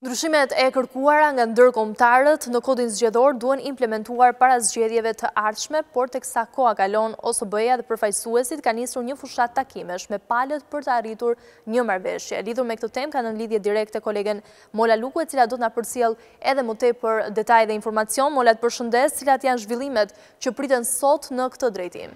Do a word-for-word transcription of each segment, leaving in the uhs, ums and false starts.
Ndryshimet e kërkuara nga ndërkombëtarët në kodin zgjedhor duen implementuar para zgjedhjeve të ardhshme, por teksa koha kalon, O S B-ja dhe përfaqësuesit ka nisur një fushat takimesh me palët për të arritur një marrëveshje. Lidhur me këtë temë kanë në lidhje direkte kolegen Mola Luku, e cila do të na përcjell edhe më tepër detaj dhe informacion. Mola, të përshëndes, cilat janë zhvillimet që priten sot në këtë drejtim?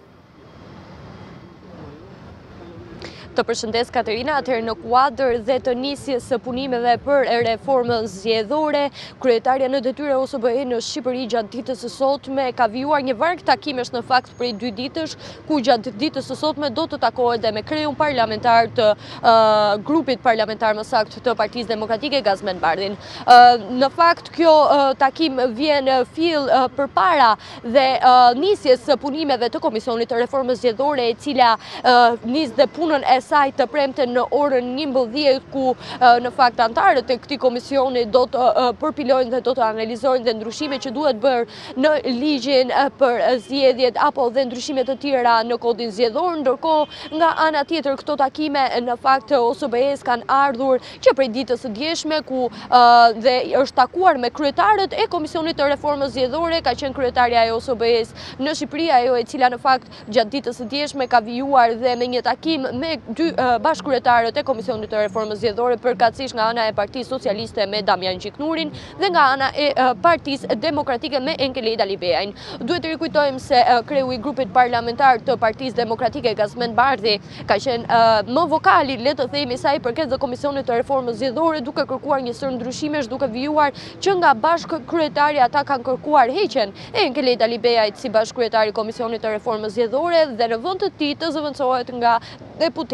Të përshëndes Katerina, atëherë në kuadër dhe të nisjes së punimeve për reformën zgjedhore, kryetaria në detyrë e O S B-së në Shqipëri gjatë ditës së sotme ka vijuar një varg takimesh në fakt prej dy ditësh, ku gjatë ditës së sotme do të takohet dhe me kreun parlamentar të uh, grupit parlamentar më saktë të Partisë Demokratike Gazmend Bardhin. Uh, në fakt kjo uh, takim vjen fill uh, përpara dhe uh, nisjes së punimeve të Komisionit të Reformës Zgjedhore, e cila uh, nis dhe punën e saj të premte në orën njëmbëdhjetë, ku në fakt antarët e këtij komisioni do të përpilojnë dhe do të analizojnë dhe ndryshime që duhet bërë në ligjin për zgjedhjet apo dhe ndryshime të tjera në kodin zgjedhor. Ndërkohë nga ana tjetër këto takime në fakt O S B-s kanë ardhur që prej ditës së djeshme, ku dhe është takuar me kryetarët e Komisionit të Reformës Zgjedhore. Ka qenë kryetaria e O S B-s në Shqipëri, ajo e cila në fakt gjatë ditës së djeshme ka vijuar dhe me një takim me dy uh, bashkëkryetarët e Komisionit të Reformës Zgjedhore, përkatësisht nga ana e Partisë Socialiste me Damian Gjiknurin dhe nga ana e uh, Partisë Demokratike me Enkeleda Libeajin. Duhet të rikujtojmë se uh, kreu i grupit parlamentar të Partisë Demokratike Gazmend Bardhi ka qenë uh, më vokali, le të themi, sa i përket dhe Komisionit të Reformës Zgjedhore, duke kërkuar një sër ndryshimesh, duke vijuar që nga bashkëkryetari ata kanë kërkuar heqjen e Enkeleda Libeajit si bashkëkryetari i Komisionit të Reformës Zgjedhore dhe në vend të tij të zëvendësohet nga deputeti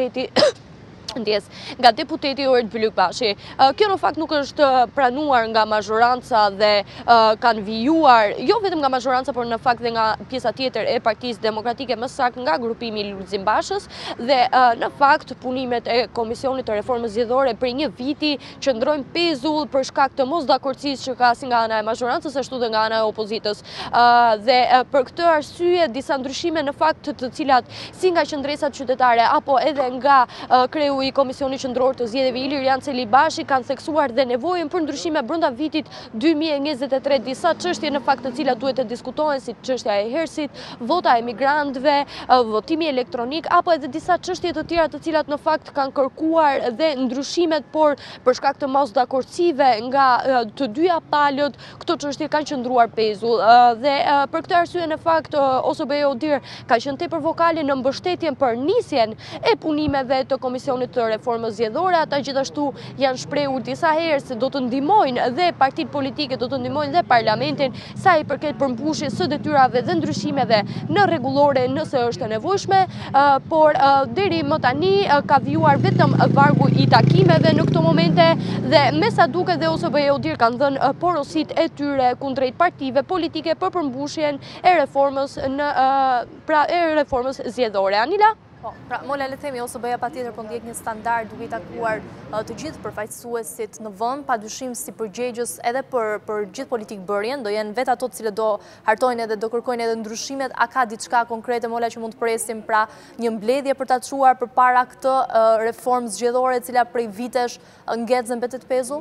Ndjes, nga deputeti Ort Bylykbashi. Uh, kjo në fakt nuk është pranuar nga mazhoranca dhe uh, kanë vijuar, jo vetëm nga mazhoranca, por në fakt dhe nga pjesa tjetër e Partisë Demokratike, më saktë nga grupimi i Lulzim Bashës, dhe uh, në fakt punimet e Komisionit të Reformës Zgjedhore për një viti qëndrojnë pezull për shkak të mosdakordësisë që ka si nga ana e mazhorancës ashtu dhe nga ana e opozitës. Uh, dhe uh, për këtë arsye disa ndryshime në fakt të cilat si nga qendresat qytetare apo edhe nga uh, kreu i Komisionit Qendror të Zgjedhjeve Ilirian Celibashi kanë theksuar dhe nevojën për ndryshime brenda vitit dy mijë e njëzet e tre, disa çështje në fakt të cilat duhet të diskutohen, si çështja e hersit, vota e migrantëve, votimi elektronik, apo edhe disa çështje të tjera të cilat në fakt kanë kërkuar dhe ndryshimet, por për shkak të mosdakordësive nga të dyja palët, këto çështje kanë qëndruar pezull. Dhe për këtë arsye në fakt O S B-ja Odir ka qenë tepër vokale në mbështetjen për nisjen e punimeve të Komisionit të Reformës Zgjedhore. Ata gjithashtu janë shprehur disa herë se do të ndihmojnë dhe partitë politike, do të ndihmojnë dhe parlamentin sa i përket përmbushjes së detyrave dhe ndryshimeve në rregullore nëse është e nevojshme, uh, por uh, deri më tani uh, ka vijuar vetëm vargu i takimeve në këto momente dhe me sa duket dhe O S B-ja Odir kanë dhënë uh, porositë e tyre kundrejt partive politike për përmbushjen e reformës në uh, pra e reformës zgjedhore. Anila? Po, pra, Mola, le të themi, O S B-ja patjetër po ndjek një standard duke i takuar uh, të gjithë përfaqësuesit në vend, padyshim si përgjegjës edhe për për gjithë politikbërjen, do jenë vetë ato të cilët do hartojnë edhe do kërkojnë edhe ndryshimet. A ka diçka konkrete, Mola, që mund të presim, pra një mbledhje për ta çuar përpara këtë uh, reformë zgjedhore e cila prej vitesh uh, ngjet dhe mbetet pezull?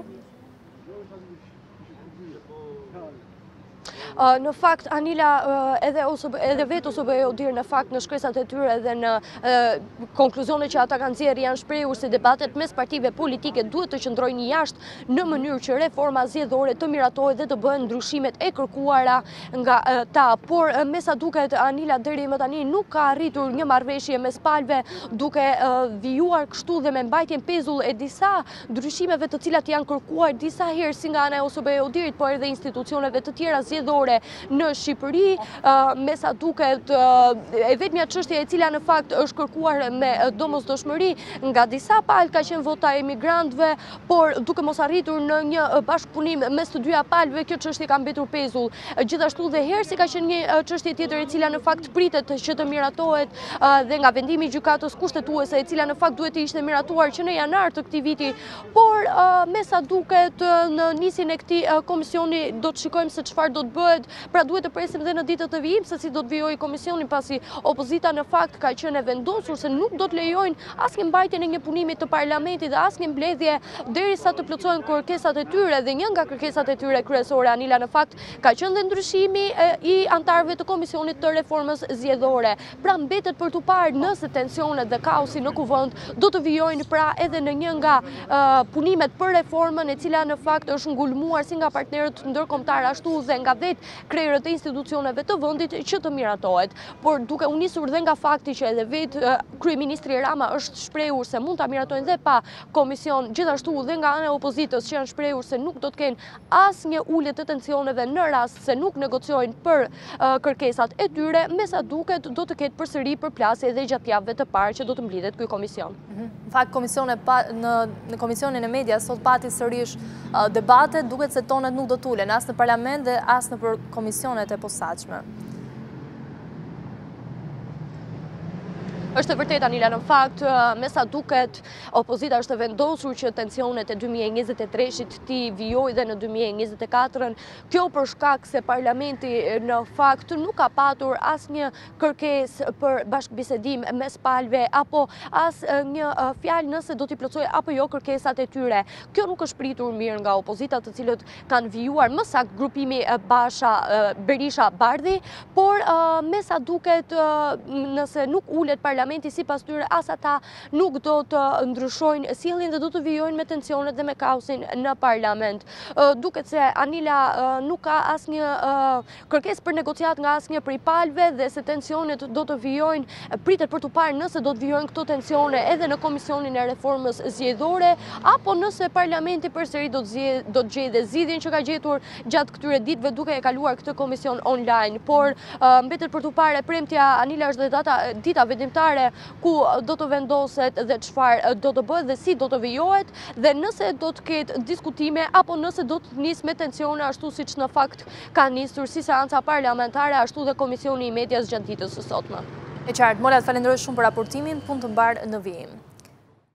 Uh, në fakt, Anila, uh, edhe, edhe vetë O S B-ja Odir në fakt në shkresat e tyre dhe në uh, konkluzionet që ata kanë nxjerrë janë shprehur se debatet mes partive politike duhet të qëndrojnë jashtë në mënyrë që reforma zgjedhore të miratohet dhe të bëhen ndryshimet e kërkuara nga uh, ta. Por uh, me sa duket, Anila, deri më tani nuk ka arritur një marrëveshje mes palëve, duke uh, vijuar kështu dhe me mbajtjen pezull e disa ndryshimeve të cilat janë kërkuar disa herë si nga ana e O S B-ja Odirit, por edhe institucioneve të tjera zgjedhore në Shqipëri. Uh, me sa duket, uh, e vetmja çështje e cila në fakt është kërkuar me domosdoshmëri nga disa palë ka qenë vota e migrantëve, por duke mos arritur në një bashkëpunim mes të dyja palëve, kjo çështje ka mbetur pezull. Gjithashtu dhe hersi ka qenë një çështje tjetër e cila në fakt pritet që të miratohet uh, dhe nga vendimi i gjykatës kushtetuese, e cila në fakt duhet të ishte miratuar që në janar të këtij viti, por uh, me sa duket uh, në nisjen e këtij uh, komisioni do të shikojmë se çfarë do të bëhet. duhet, pra duhet të presim dhe në ditët të vijim se si do të vijojë komisioni, pasi opozita në fakt ka qenë e vendosur se nuk do të lejojnë asnjë mbajtjen e një punimi të parlamentit dhe asnjë mbledhje derisa të plotësohen kërkesat e tyre, dhe një nga kërkesat e tyre kryesore, Anila, në fakt ka qenë dhe ndryshimi i antarëve të komisionit të reformës zgjedhore. Pra mbetet për tu parë nëse tensionet dhe kaosi në kuvend do të vijojnë pra edhe në një nga uh, punimet për reformën, e cila në fakt është ngulmuar si nga partnerët ndërkombëtar ashtu dhe nga vetë krejrët e institucioneve të vendit që të miratohet. Por duke u nisur dhe nga fakti që edhe vetë uh, kryeministri Rama është shprehur se mund ta miratojnë dhe pa komision, gjithashtu dhe nga ana e opozitës që janë shprehur se nuk do të kenë asnjë ulje të tensioneve në rast se nuk negociojnë për uh, kërkesat e tyre, me sa duket do të ketë përsëri përplasje edhe gjatë javëve të parë që do të mblidhet ky komision. Në fakt, komisione pa, në, në komisionin e media sot pati sërish uh, debate, duket se tonet nuk do t'ulen as në parlament dhe as në për komisionet e posaçme. Është e vërtet, Anila, në fakt, me sa duket, opozita është e vendosur që tensionet e dy mijë e njëzet e treshit ti vijojë dhe në dy mijë e njëzet e katërën. Kjo për shkak se parlamenti në fakt nuk ka patur asnjë kërkesë për bashkëbisedim mes palëve apo as një fjalë nëse do t'i plotësojë apo jo kërkesat e tyre. Kjo nuk është pritur mirë nga opozita, të cilët kanë vijuar më saktë grupimi Basha Berisha Bardhi, por me sa duket, nëse nuk ulet parlamenti si pas tyre, as ata nuk do të ndryshojnë sjelljen dhe do të vijojnë me tensionet dhe me kaosin në parlament. Duket se Anila nuk ka asnjë kërkesë për negociat nga asnjë prej palëve dhe se tensionet do të vijojnë, pritet për të parë nëse do të vijojnë këto tensione edhe në komisionin e reformës zgjedhore, apo nëse parlamenti përsëri do të gjejë zgjidhjen që ka gjetur gjatë këtyre ditëve duke e kaluar këtë komision online. Por mbetet për të parë, premtja, Anila, është dhe data dita vendimtare ku do të vendoset dhe çfarë do të bëhet dhe si do të vijohet, dhe nëse do të ketë diskutime apo nëse do të nisë me tensione ashtu siç në fakt ka nisur si seanca parlamentare ashtu dhe komisioni i medias gjatë ditës së sotme. E qartë, Mola, të falenderoj shumë për raportimin, punë të mbar në vijim.